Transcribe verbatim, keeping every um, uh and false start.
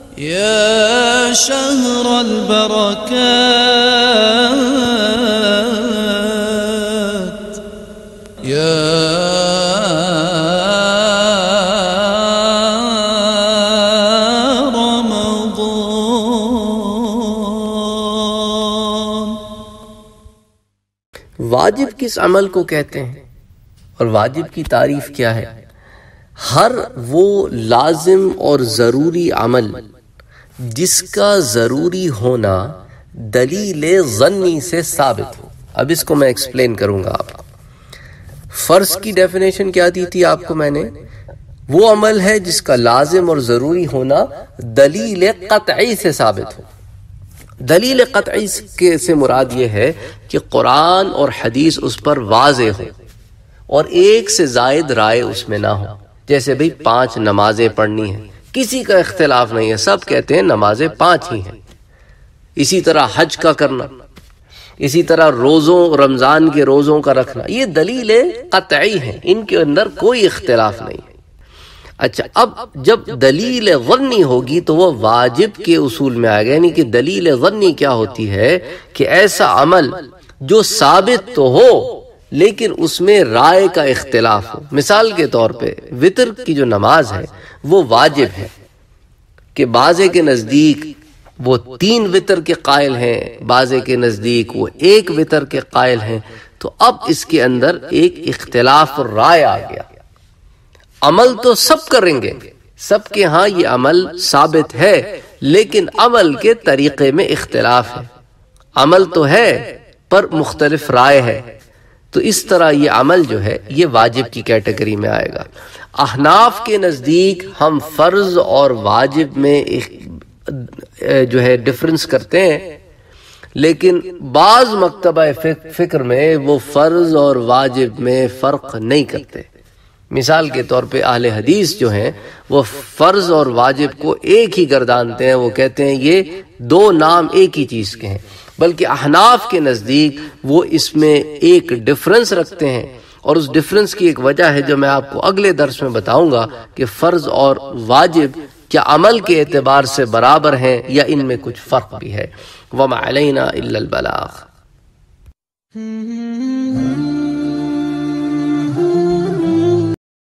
يا شهر البركات يا رمضان. واجب کس عمل کو کہتے ہیں اور واجب کی تعریف کیا ہے؟ ہر وہ لازم اور ضروری عمل جس کا ضروری ہونا دلیل ظنی سے ثابت ہو. اب اس کو میں ایکسپلین کروں گا آپ کو. فرض کی ڈیفینیشن کیا دی تھی آپ کو میں نے؟ وہ عمل ہے جس کا لازم اور ضروری ہونا دلیل قطعی سے ثابت ہو. دلیل قطعی کے سے مراد یہ ہے کہ قرآن اور حدیث اس پر واضح ہو اور ایک سے زائد رائے اس میں نہ ہو. جیسے بھئی پانچ نمازیں پڑھنی ہیں، کسی کا اختلاف نہیں ہے، سب کہتے ہیں نمازیں پانچ ہی ہیں. اسی طرح حج کا کرنا، اسی طرح روزوں رمضان کے روزوں کا رکھنا، یہ دلیل قطعی ہیں، ان کے اندر کوئی اختلاف نہیں ہے. اچھا، اب جب دلیل ظنی ہوگی تو وہ واجب کے اصول میں آئے گا. یعنی کہ دلیل ظنی کیا ہوتی ہے کہ ایسا عمل جو ثابت تو ہو لیکن اس میں رائے کا اختلاف ہو. مثال کے طور پہ وتر کی جو نماز ہے وہ واجب ہے کہ بعضے کے نزدیک وہ تین وتر کے قائل ہیں، بعضے کے نزدیک وہ ایک وتر کے قائل ہیں. تو اب اس کے اندر ایک اختلاف اور رائے آ گیا. عمل تو سب کریں گے، سب کے ہاں یہ عمل ثابت ہے، لیکن عمل کے طریقے میں اختلاف ہے. عمل تو ہے پر مختلف رائے ہے. تو اس طرح یہ عمل جو ہے یہ واجب کی کیٹیگری میں آئے گا. احناف کے نزدیک ہم فرض اور واجب میں جو ہے ڈفرنس کرتے ہیں، لیکن بعض مکتبہ فکر میں وہ فرض اور واجب میں فرق نہیں کرتے. مثال کے طور پہ اہل حدیث جو ہیں وہ فرض اور واجب کو ایک ہی گردانتے ہیں. وہ کہتے ہیں یہ دو نام ایک ہی چیز کے ہیں. بلکہ احناف کے نزدیک وہ اس میں ایک ڈفرنس رکھتے ہیں، اور اس ڈفرنس کی ایک وجہ ہے جو میں آپ کو اگلے درس میں بتاؤں گا کہ فرض اور واجب کیا عمل کے اعتبار سے برابر ہیں یا ان میں کچھ فرق بھی ہے. وَمَا عَلَيْنَا إِلَّا الْبَلَاغُ.